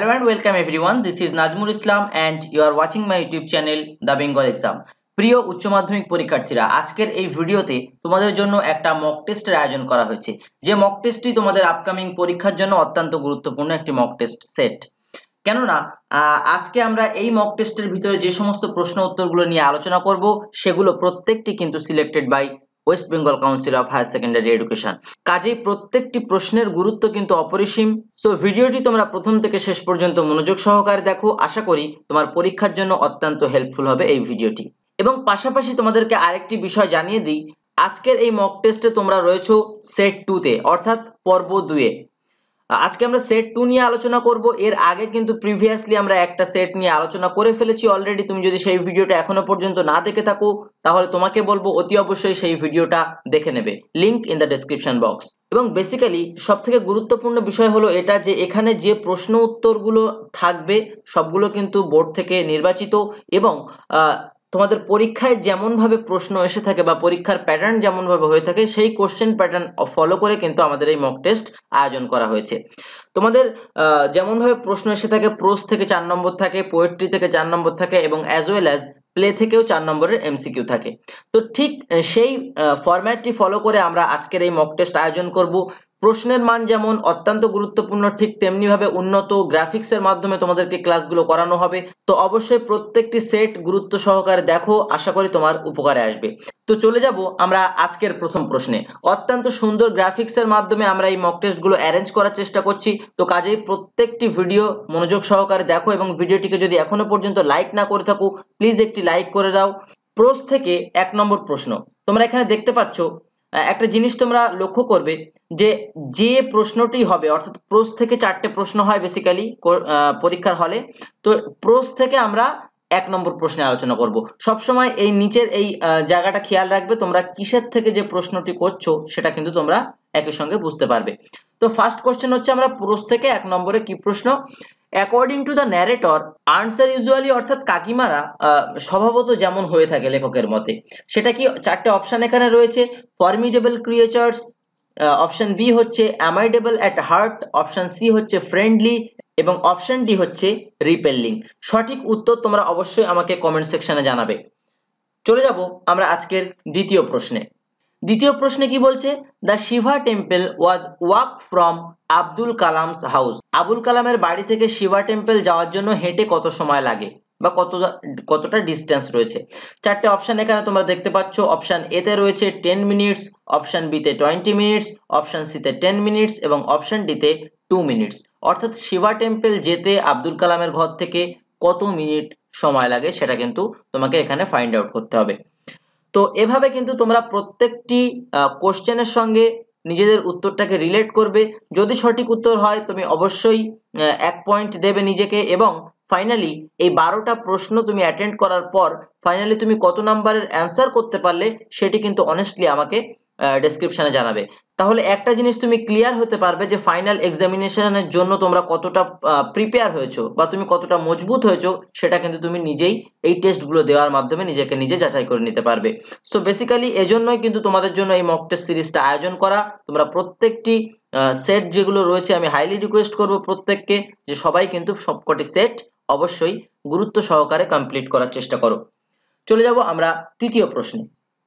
Hello and welcome everyone. This is Najmul Islam and you are watching my YouTube channel The Bengal Exam. প্রিয় উচ্চ মাধ্যমিক পরীক্ষার্থীরা, আজকের এই ভিডিওতে তোমাদের জন্য একটা মক টেস্টের আয়োজন করা হয়েছে। যে মক টেস্টটি তোমাদের আপকামিং পরীক্ষার জন্য অত্যন্ত গুরুত্বপূর্ণ একটি মক টেস্ট সেট। কেননা আজকে আমরা এই মক টেস্টের ভিতরে যে সমস্ত প্রশ্ন উত্তরগুলো নিয়ে আলোচনা করব সেগুলো প্রত্যেকটি কিন্তু selected by West Bengal council of higher secondary education. কাজেই প্রত্যেকটি প্রশ্নের গুরুত্ব কিন্তু অপরিসীম। সো ভিডিওটি তোমরা প্রথম থেকে শেষ পর্যন্ত মনোযোগ সহকারে দেখো। আশা করি তোমার পরীক্ষার জন্য অত্যন্ত হেল্পফুল হবে এই ভিডিওটি। এবং পাশাপাশি তোমাদেরকে আরেকটি বিষয় জানিয়ে দিই, আজকের এই মক টেস্টে তোমরা রয়েছো সেট 2 তে, অর্থাৎ পর্ব 2 এ। আজকে আমরা সেট 2 নিয়ে আলোচনা করব। এর আগে কিন্তু প্রিভিয়াসলি আমরা একটা সেট নিয়ে আলোচনা করে ফেলেছি অলরেডি। তুমি যদি সেই ভিডিওটা এখনো পর্যন্ত না দেখে থাকো তাহলে তোমাকে বলবো অতি অবশ্যই সেই ভিডিওটা দেখে নেবে, link in the description box. এবং বেসিক্যালি সবথেকে গুরুত্বপূর্ণ বিষয় হলো এটা যে এখানে যে প্রশ্ন উত্তরগুলো থাকবে সবগুলো কিন্তু বোর্ড থেকে নির্বাচিত এবং তোমাদের পরীক্ষায় যেমন ভাবে প্রশ্ন এসে থাকে বা পরীক্ষার প্যাটার্ন যেমন ভাবে হয়ে থাকে সেই কোশ্চেন প্যাটার্ন ফলো করে কিন্তু আমাদের এই মক টেস্ট আয়োজন করা হয়েছে। তোমাদের যেমন ভাবে প্রশ্ন এসে থাকে, প্রোজ থেকে 4 নম্বর থাকে, পোয়েট্রি থেকে 4 নম্বর থাকে এবং অ্যাজ ওয়েল অ্যাজ প্লে থেকেও 4 নম্বরের এমসিকিউ থাকে। তো ঠিক সেই ফরম্যাটটি ফলো করে আমরা আজকের এই মক টেস্ট আয়োজন করব। প্রশ্নের মান যেমন অত্যন্ত গুরুত্বপূর্ণ, ঠিক তেমনি ভাবে উন্নত গ্রাফিক্সের মাধ্যমে তোমাদেরকে ক্লাসগুলো করানো হবে। তো অবশ্যই প্রত্যেকটি সেট গুরুত্ব সহকারে দেখো, আশা করি তোমার উপকারে আসবে। তো চলে যাব আমরা আজকের প্রথম প্রশ্নে। অত্যন্ত সুন্দর গ্রাফিক্সের মাধ্যমে আমরা এই মক টেস্টগুলো অ্যারেঞ্জ করার চেষ্টা করছি। তো কাজেই প্রত্যেকটি ভিডিও মনোযোগ সহকারে দেখো এবং ভিডিওটিকে যদি এখনো পর্যন্ত লাইক না করে থাকো প্লিজ একটি লাইক করে দাও। প্রোজ থেকে 1 নম্বর প্রশ্ন। তোমরা এখানে দেখতে পাচ্ছ একটা জিনিস তোমরা লক্ষ্য করবে যে প্রশ্নটি হবে, অর্থাৎ প্রোজ থেকে 4টে প্রশ্ন হয় বেসিক্যালি পরীক্ষার হলে। তো প্রোজ থেকে আমরা 1 নম্বর প্রশ্নে আলোচনা করব। সবসময় এই নিচের এই জায়গাটা খেয়াল রাখবে, তোমরা কিসের থেকে যে প্রশ্নটি করছো সেটা কিন্তু তোমরা একই সঙ্গে বুঝতে পারবে। তো ফার্স্ট কোশ্চেন হচ্ছে আমরা প্রোজ থেকে 1 নম্বরে কি প্রশ্ন। According to the narrator answer usually, অর্থাৎ কাকিমারা স্বভাবত যেমন হয়ে থাকে লেখকের মতে, সেটা কি 4টে অপশন এখানে রয়েছে। ফর্মিডেবল ক্রিয়েচার্স, অপশন বি হচ্ছে amiable at heart, option C হচ্ছে ফ্রেন্ডলি এবং অপশন ডি হচ্ছে রিপেলিং। সঠিক উত্তর তোমরা অবশ্যই আমাকে কমেন্ট সেকশনে জানাবে। চলে যাব আমরা আজকের দ্বিতীয় প্রশ্নে। দ্বিতীয় প্রশ্নে কি বলছে, the Shiva temple was walk from Abdul Kalam's house. Abul কালামের বাড়ি থেকে শিভা টেম্পল যাওয়ার জন্য হেঁটে কত সময় লাগে বা কতটা ডিস্টেন্স রয়েছে। 4টে অপশন এখানে তোমরা দেখতে পাচ্ছ। অপশন এ তে রয়েছে 10 মিনিটস, অপশন বি তে 20 মিনিটস, অপশন সি তে 10 মিনিটস এবং অপশন ডি তে 2 মিনিটস। অর্থাৎ শিভা টেম্পল যেতে আব্দুল কালামের ঘর থেকে কত মিনিট সময় লাগে সেটা কিন্তু তোমাকে এখানে ফাইন্ড আউট করতে হবে। তো এভাবে কিন্তু তোমরা প্রত্যেকটি কোশ্চেনের সঙ্গে নিজেদের উত্তরটাকে রিলেট করবে। যদি সঠিক উত্তর হয় তুমি অবশ্যই 1 পয়েন্ট দেবে নিজেকে এবং ফাইনালি এই 12টা প্রশ্ন তুমি অ্যাটেন্ড করার পর ফাইনালি তুমি কত নাম্বারের অ্যান্সার করতে পারলে সেটি কিন্তু অনেস্টলি আমাকে ডেসক্রিপশনে জানাবে। তাহলে একটা জিনিস তুমি ক্লিয়ার হতে পারবে যে ফাইনাল এক্সামিনেশনের জন্য তোমরা কতটা প্রিপেয়ার হয়েছো বা তুমি কতটা মজবুত হয়েছো সেটা কিন্তু তুমি নিজেই এই টেস্টগুলো দেওয়ার মাধ্যমে নিজেকে নিজে যাচাই করে নিতে পারবে। সো বেসিক্যালি এজন্যই কিন্তু তোমাদের জন্য এই মক টেস্ট সিরিজটা আয়োজন করা। তোমরা প্রত্যেকটি সেট যেগুলো রয়েছে আমি হাইলি রিকোয়েস্ট করব প্রত্যেককে যে সবাই কিন্তু সবকটি সেট অবশ্যই গুরুত্ব সহকারে কমপ্লিট করার চেষ্টা করো। চলে যাব আমরা তৃতীয় প্রশ্নে।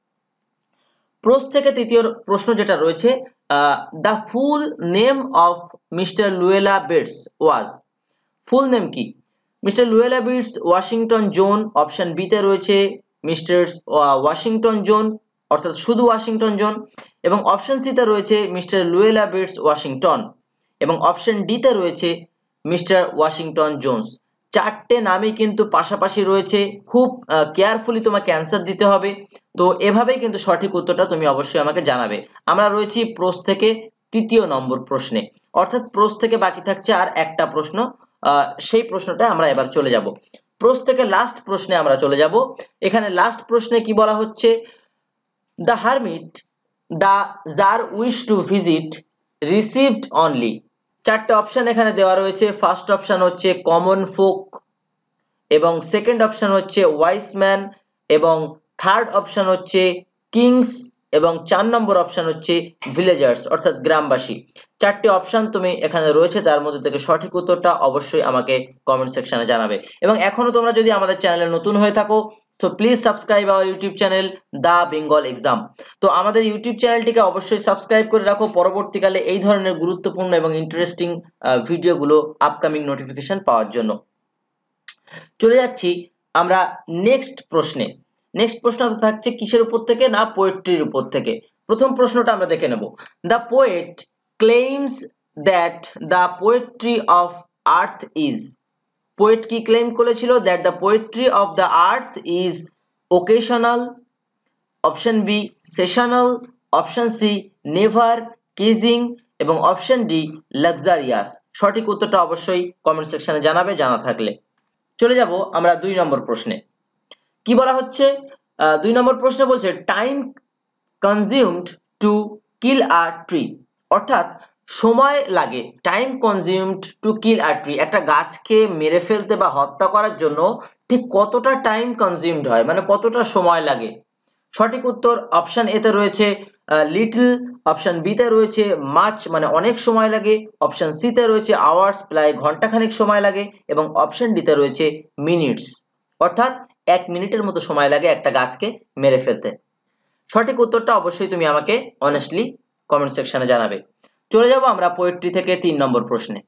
প্রোজ থেকে তৃতীয় প্রশ্ন যেটা রয়েছে, the full name of mister Luella Bates was. Full name কি? Mister Luella Bates Washington Jones. Option B তে রয়েছে মিস্টার ওয়াশিংটন জোন, অর্থাৎ শুধু ওয়াশিংটন জোন এবং অপশন সি তে রয়েছে মিস্টার লুয়েলা বেটস ওয়াশিংটন এবং অপশন ডি তে রয়েছে মিস্টার ওয়াশিংটন জোনস। 4টে নামই কিন্তু পাশাপাশি রয়েছে, খুব কেয়ারফুলি তোমাকে অ্যান্সার দিতে হবে। তো এভাবেই কিন্তু সঠিক উত্তরটা তুমি অবশ্যই আমাকে জানাবে। আমরা রয়েছি প্রোজ থেকে তৃতীয় নম্বর প্রশ্নে, অর্থাৎ প্রোজ থেকে বাকি থাকছে আর একটা প্রশ্ন। সেই প্রশ্নটা আমরা এবার চলে যাব। প্রোজ থেকে লাস্ট প্রশ্নে আমরা চলে যাব। এখানে লাস্ট প্রশ্নে কি বলা হচ্ছে, দ্য হারমিট দ্য যার wish to visit received only. 4টে অপশন এখানে দেওয়া রয়েছে। ফার্স্ট অপশন হচ্ছে কমন ফোক এবং সেকেন্ড অপশন হচ্ছে ওয়াইস ম্যান এবং থার্ড অপশন হচ্ছে কিংস এবং 4 নম্বর অপশন হচ্ছে ভিলেজার্স অর্থাৎ গ্রামবাসী। চারটি অপশন তুমি এখানে রয়েছে, তার মধ্যে থেকে সঠিক উত্তরটা অবশ্যই আমাকে কমেন্ট সেকশনে জানাবে। এবং এখনো তোমরা যদি আমাদের চ্যানেলে নতুন হয়ে থাকো, so please subscribe our YouTube channel the Bengal exam. তো আমাদের ইউটিউব চ্যানেলটিকে অবশ্যই সাবস্ক্রাইব করে রাখো পরবর্তীকালে এই ধরনের গুরুত্বপূর্ণ এবং ইন্টারেস্টিং ভিডিওগুলো আপকামিং নোটিফিকেশন পাওয়ার জন্য। চলে যাচ্ছি আমরা নেক্সট প্রশ্নে। নেক্সট প্রশ্নটা থাকছে কিসের উপর থেকে, না পোয়েট্রির উপর থেকে। প্রথম প্রশ্নটা আমরা দেখে নেব। The poet claims that the poetry of earth is. Poet কি ক্লেম করেছিল? That the poetry of the earth is occasional, option B seasonal, option C never কেজিং এবং অপশন ডি লাক্সারিয়াস। সঠিক উত্তরটা অবশ্যই কমেন্ট সেকশনে জানাবে জানা থাকলে। চলে যাব আমরা 2 নম্বর প্রশ্নে। কি বলা হচ্ছে? 2 নম্বর প্রশ্নে বলছে time consumed to kill a tree, অর্থাৎ সময় লাগে, time consumed to kill a tree, একটা গাছকে মেরে ফেলতে বা হত্যা করার জন্য ঠিক কতটা টাইম কনজিউমড হয়, মানে কতটা সময় লাগে। সঠিক উত্তর অপশন এ তে রয়েছে লিটল, অপশন বি তে রয়েছে মাচ মানে অনেক সময় লাগে, অপশন সি তে রয়েছে আওয়ার্স প্রায় ঘন্টাখানেক সময় লাগে এবং অপশন ডি তে রয়েছে মিনিটস অর্থাৎ 1 মিনিটের মতো সময় লাগে একটা গাছকে মেরে ফেলতে। সঠিক উত্তরটা অবশ্যই তুমি আমাকে অনেস্টলি কমেন্ট সেকশনে জানাবে। চলে যাব আমরা পোয়েট্রি থেকে 3 নম্বর প্রশ্নে।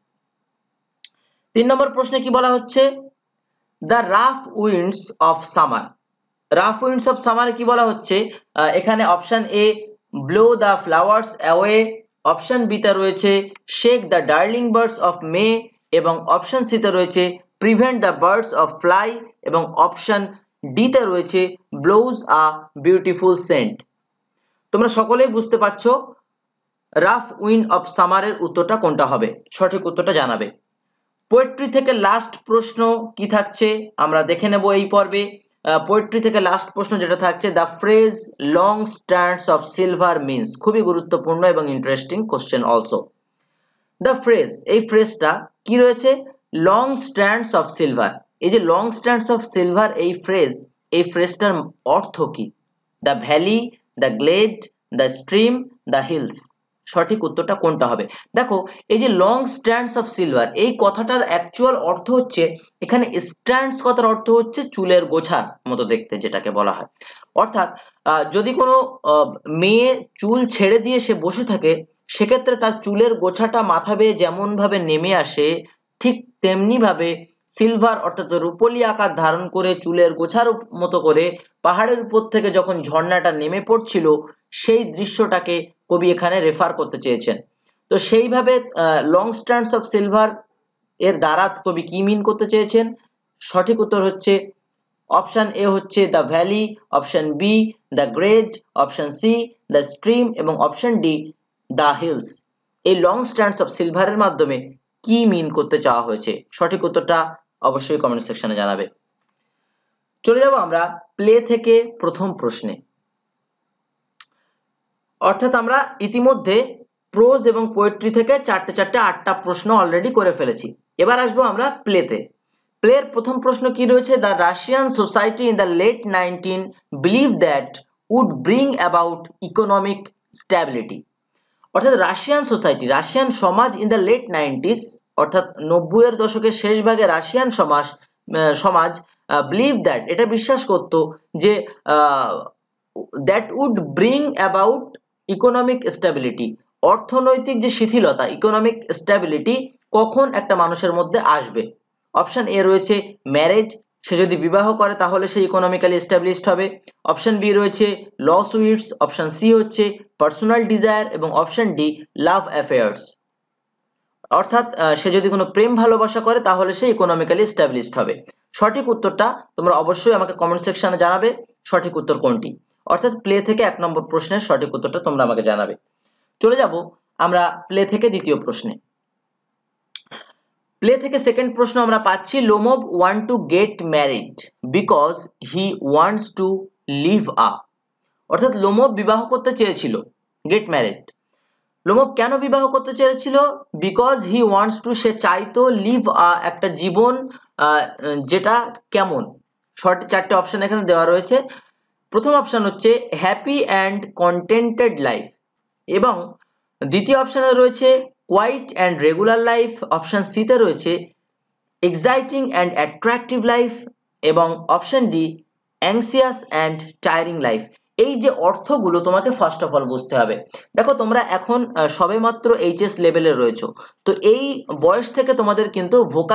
3 নম্বর প্রশ্নে কি বলা হচ্ছে? The rough winds of summer. Rough winds of summer কি বলা হচ্ছে? এখানে option A blow the flowers away, option B তে রয়েছে shake the darling birds of May এবং অপশন সি তে রয়েছে prevent the birds of fly এবং অপশন ডি তে রয়েছে ব্লোজ আ বিউটিফুল সেন্ট। তোমরা সকলেই বুঝতে পারছো রাফ উইন্ড অফ সামারের উত্তরটা কোনটা হবে। সঠিক উত্তরটা জানাবে। পোয়েট্রি থেকে লাস্ট প্রশ্ন কি থাকছে আমরা দেখে নেব এই পর্বে। পোয়েট্রি থেকে লাস্ট প্রশ্ন যেটা থাকছে, the phrase long strands of silver means, খুবই গুরুত্বপূর্ণ এবং interesting question also. The phrase, এই ফ্রেজটা কি রয়েছে? Long strands of silver. এই যে লং স্ট্র্যান্ডস অফ সিলভার এই ফ্রেজটার অর্থ কি? The valley, the glade, the stream, the hills. সঠিক উত্তরটা কোনটা হবে? দেখো এই যে লং স্ট্র্যান্ডস অফ সিলভার এই কথাটার অ্যাকচুয়াল অর্থ হচ্ছে, এখানে স্ট্র্যান্ডস কথার অর্থ হচ্ছে চুলের গোছার মতো দেখতে যেটাকে বলা হয়। অর্থাৎ যদি কোনো মেয়ে চুল ছেড়ে দিয়ে সে বসে থাকে, সেক্ষেত্রে তার চুলের গোছাটা মাথা বেয়ে যেমন ভাবে নেমে আসে, ঠিক তেমনি ভাবে সিলভার অর্থাৎ রূপোলি আকার ধারণ করে চুলের গোছার মতো করে পাহাড়ের উপর থেকে যখন ঝর্ণাটা নেমে পড়ছিল, সেই দৃশ্যটাকে কবি এখানে রেফার করতে চেয়েছেন। তো সেইভাবে লং স্ট্র্যান্ডস অফ সিলভার এর দ্বারা কবি কি মিন করতে চেয়েছেন? সঠিক উত্তর হচ্ছে অপশন এ হচ্ছে the valley, option B the grade, option C the stream এবং অপশন ডি দ্য হিলস। এই লং স্ট্র্যান্ডস অফ সিলভারের মাধ্যমে কি মিন করতে চাওয়া হয়েছে? সঠিক উত্তরটা অবশ্যই কমেন্ট সেকশনে জানাবে। চলে যাব আমরা প্লে থেকে প্রথম প্রশ্নে। অর্থাৎ আমরা ইতিমধ্যে প্রোজ এবং পোয়েট্রি থেকে চারটে 8টা প্রশ্ন অলরেডি করে ফেলেছি। এবার আসবো আমরা প্লেতে। প্লের প্রথম প্রশ্ন কি রয়েছে? The Russian society in the late 19 believe that would bring about economic stability. অর্থাৎ রাশিয়ান সোসাইটি, রাশিয়ান সমাজ ইন দ্য লেট 90s অর্থাৎ 90-এর দশকের শেষ ভাগে রাশিয়ান সমাজ বিলিভ দ্যাট এটা বিশ্বাস করত যে that would bring about economic stability, অর্থনৈতিক যে শিথিলতা, ইকোনমিক স্ট্যাবিলিটি কখন একটা মানুষের মধ্যে আসবে। অপশন এ রয়েছে ম্যারেজ, সে যদি বিবাহ করে তাহলে সে ইকোনমিক্যালি এস্টাবলিশড হবে। অপশন বি রয়েছে ল সুইটস, অপশন সি হচ্ছে পার্সোনাল ডিজায়ার এবং অপশন ডি লাভ অ্যাফেয়ার্স। অর্থাৎ সে যদি কোনো প্রেম ভালোবাসা করে তাহলে সে ইকোনমিক্যালি এস্টাবলিশড হবে। সঠিক উত্তরটা তোমরা অবশ্যই আমাকে কমেন্ট সেকশনে জানাবে সঠিক উত্তর কোনটি। অর্থাৎ প্লে থেকে 1 নম্বর প্রশ্নের সঠিক উত্তরটা তোমরা আমাকে জানাবে। চলে যাব আমরা প্লে থেকে দ্বিতীয় প্রশ্নে। প্লে থেকে সেকেন্ড প্রশ্ন আমরা পাচ্ছি, Lomov want to get married because he wants to live a. অর্থাৎ লোমোভ বিবাহ করতে চেয়েছিল, গেট ম্যারিড। লোমোভ কেন বিবাহ করতে চেয়েছিল? বিকজ হি ওয়ান্টস টু, সে চাইতো লিভ আ, একটা জীবন যেটা কেমন। চারটে অপশন এখানে দেওয়া রয়েছে। প্রথম অপশন হচ্ছে হ্যাপি অ্যান্ড কন্টেন্টেড লাইফ, এবং দ্বিতীয় অপশনে রয়েছে quiet and regular life. Option C তে রয়েছে এক্সাইটিং অ্যান্ড অ্যাট্রাকটিভ লাইফ, এবং option D anxious and tiring life. এই যে অর্থগুলো তোমাকে ফার্স্ট অফ অল বুঝতে হবে। দেখো তোমরা এখন সবেমাত্র এইচএস লেভেলে রয়েছো, তো এই বয়স থেকে তোমাদের কিন্তু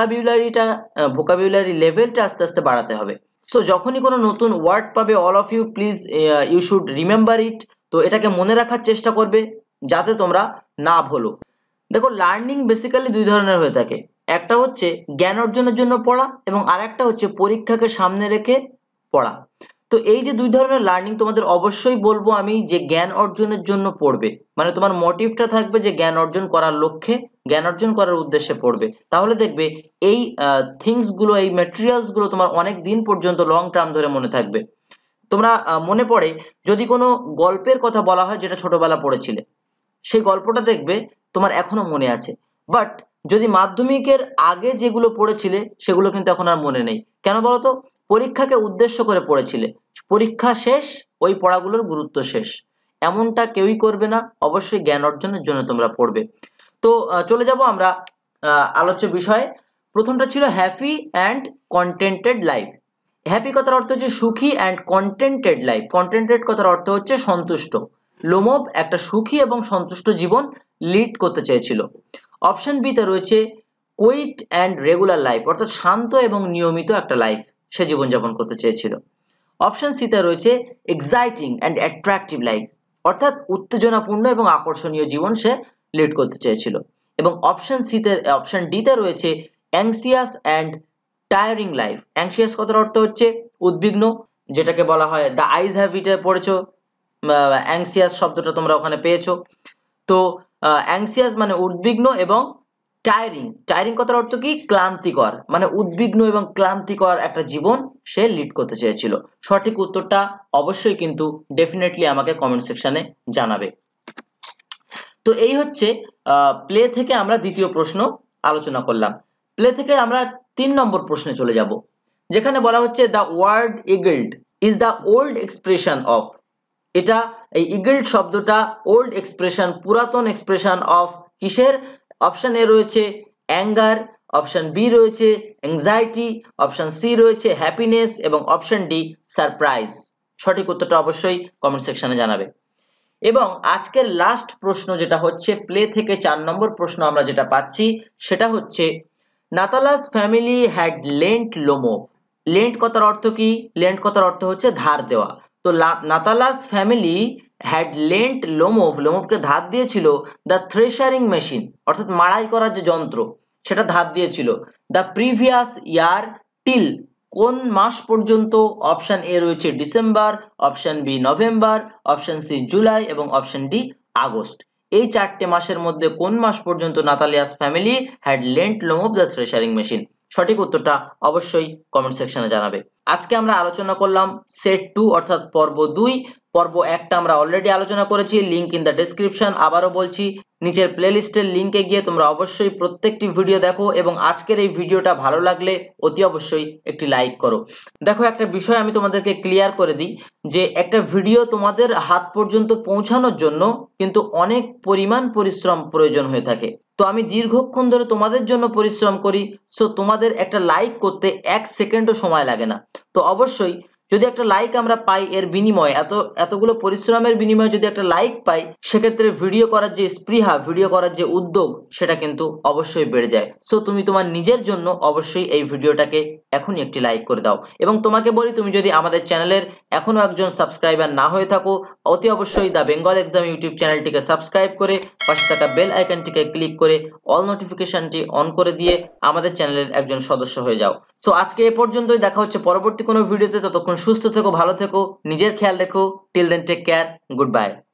ভোকাবুলারি লেভেলটা আস্তে আস্তে বাড়াতে হবে। সো যখনই কোনো নতুন ওয়ার্ড পাবে, all of you please you should remember it. তো এটাকে মনে রাখার চেষ্টা করবে যাতে তোমরা না ভুলো। দেখো লার্নিং বেসিক্যালি দুই ধরনের হয়ে থাকে, একটা হচ্ছে জ্ঞান অর্জনের জন্য পড়া, এবং আরেকটা হচ্ছে পরীক্ষাকে সামনে রেখে পড়া। তো এই যে দুই ধরনের লার্নিং, তোমাদের অবশ্যই বলবো আমি যে জ্ঞান অর্জনের জন্য পড়বে, মানে তোমার মোটিভটা থাকবে যে জ্ঞান অর্জন করার লক্ষ্যে, জ্ঞান অর্জন করার উদ্দেশ্যে পড়বে। তাহলে দেখবে এই থিংস গুলো, এই ম্যাটেরিয়ালস গুলো তোমার অনেক দিন পর্যন্ত লং টার্ম ধরে মনে থাকবে। তোমরা মনে পড়ে যদি কোনো গল্পের কথা বলা হয় যেটা ছোটবেলা পড়েছিলে, সেই গল্পটা দেখবে তোমার এখনো মনে আছে, বাট যদি মাধ্যমিকের আগে যেগুলো পড়েছিলে সেগুলো কিন্তু এখন আর মনে নেই। কেন বলতো? পরীক্ষাকে উদ্দেশ্য করে পড়েছিলে, পরীক্ষা শেষ, ওই পড়াগুলোর গুরুত্ব শেষ। এমনটা কেউই করবে না, অবশ্যই জ্ঞান অর্জনের জন্য তোমরা পড়বে। তো চলে যাব আমরা আলোচ্য বিষয়ে। প্রথমটা ছিল happy and contented life. Happy কথার অর্থ হচ্ছে সুখী, অ্যান্ড কন্টেন্টেড লাইফ, কন্টেন্টেড কথার অর্থ হচ্ছে সন্তুষ্ট। লোমব একটা সুখী এবং সন্তুষ্ট জীবন লিড করতে চেয়েছিল। অপশন বি তে রয়েছে কুইট অ্যান্ড রেগুলার লাইফ, অর্থাৎ শান্ত এবং নিয়মিত একটা লাইফ সে জীবনযাপন করতে চেয়েছিল। অপশন সি তে রয়েছে এক্সাইটিং অ্যান্ড অ্যাট্রাকটিভ লাইফ, অর্থাৎ উত্তেজনাপূর্ণ এবং আকর্ষণীয় জীবন সে লিড করতে চেয়েছিল। এবং অপশন ডি তে রয়েছে anxious and tiring life. Anxious কথার অর্থ হচ্ছে উদ্বিগ্ন, যেটাকে বলা হয় দ্য আইজ হ্যাভ ইট এ পড়েছো, অ্যাংসিয়াস শব্দটা তোমরা ওখানে পেয়েছো। তো অ্যাংসিয়াস মানে উদ্বিগ্ন, এবং টায়ারিং কথার অর্থ কি? ক্লান্তিকর, মানে উদ্বিগ্ন এবং ক্লান্তিকর একটা জীবন সে লিড করতে চেয়েছিল। সঠিক উত্তরটা অবশ্যই কিন্তু ডেফিনেটলি আমাকে কমেন্ট সেকশনে জানাবে। তো এই হচ্ছে প্লে থেকে আমরা দ্বিতীয় প্রশ্ন আলোচনা করলাম। প্লে থেকে আমরা 3 নম্বর প্রশ্নে চলে যাব, যেখানে বলা হচ্ছে the word egad is the old expression of. এটা এই ইগলড শব্দটা ওল্ড এক্সপ্রেশন, পুরাতন এক্সপ্রেশন অফ কিসের? অপশন এ রয়েছে অ্যাঙ্গার, অপশন বি রয়েছে অ্যাংজাইটি, অপশন সি রয়েছে হ্যাপিনেস, এবং অপশন ডি সারপ্রাইজ। সঠিক উত্তরটা অবশ্যই কমেন্ট সেকশনে জানাবে। এবং আজকের লাস্ট প্রশ্ন যেটা হচ্ছে প্লে থেকে 4 নম্বর প্রশ্ন আমরা যেটা পাচ্ছি সেটা হচ্ছে Natalya's family had lent Lomov. Lent কথার অর্থ কি? লেন্ট কথার অর্থ হচ্ছে ধার দেওয়া। তো Natalya's family had lent Lomov, লোমোভকে ধার দিয়েছিল দ্য থ্রেশারিং মেশিন, অর্থাৎ মাড়াই করার যে যন্ত্র সেটা ধার দিয়েছিল দ্য প্রিভিয়াস ইয়ার টিল, কোন মাস পর্যন্ত? অপশন এ রয়েছে ডিসেম্বর, option B November, option C July, এবং অপশন ডি আগস্ট। এই 4টে মাসের মধ্যে কোন মাস পর্যন্ত Natalya's family had lent Lomov the threshing machine? সঠিক উত্তরটা অবশ্যই কমেন্ট সেকশনে জানাবে। আজকে আমরা আলোচনা করলাম সেট 2 অর্থাৎ পর্ব 2। পর্ব 1টা আমরা অলরেডি আলোচনা করেছি, লিংক ইন দ্য ডেসক্রিপশন। আবারও বলছি, নিচের প্লেলিস্টের লিংকে গিয়ে তোমরা অবশ্যই প্রত্যেকটি ভিডিও দেখো, এবং আজকের এই ভিডিওটা ভালো লাগলে অতি অবশ্যই একটি লাইক করো। দেখো একটা বিষয় আমি তোমাদেরকে ক্লিয়ার করে দিই, যে একটা ভিডিও তোমাদের হাত পর্যন্ত পৌঁছানোর জন্য কিন্তু অনেক পরিমাণ পরিশ্রম প্রয়োজন হয়ে থাকে। তো আমি দীর্ঘক্ষণ ধরে তোমাদের জন্য পরিশ্রম করি, সো তোমাদের একটা লাইক করতে 1 সেকেন্ডও সময় লাগে না। তো অবশ্যই যদি একটা লাইক আমরা পাই, এর বিনিময়ে এতগুলো পরিশ্রমের বিনিময়ে যদি একটা লাইক পাই, সেক্ষেত্রে ভিডিও করার যে স্পৃহা, ভিডিও করার যে উদ্যোগ, সেটা কিন্তু অবশ্যই বেড়ে যায়। সো তুমি তোমার নিজের জন্য অবশ্যই এই ভিডিওটাকে এখনই একটি লাইক করে দাও। এবং তোমাকে বলি, তুমি যদি আমাদের চ্যানেলের এখনো একজন সাবস্ক্রাইবার না হয়ে থাকো, অতি অবশ্যই দ্য বেঙ্গল এক্সাম ইউটিউব চ্যানেলটিকে সাবস্ক্রাইব করে পাশে থাকা বেল আইকনটিকে ক্লিক করে অল নোটিফিকেশনটি অন করে দিয়ে আমাদের চ্যানেলের একজন সদস্য হয়ে যাও। সো আজকে এ পর্যন্তই, দেখা হচ্ছে পরবর্তী কোনো ভিডিওতে। ততক্ষণ সুস্থ থেকো, ভালো থেকো, নিজের খেয়াল রেখো। Till then take care, good by.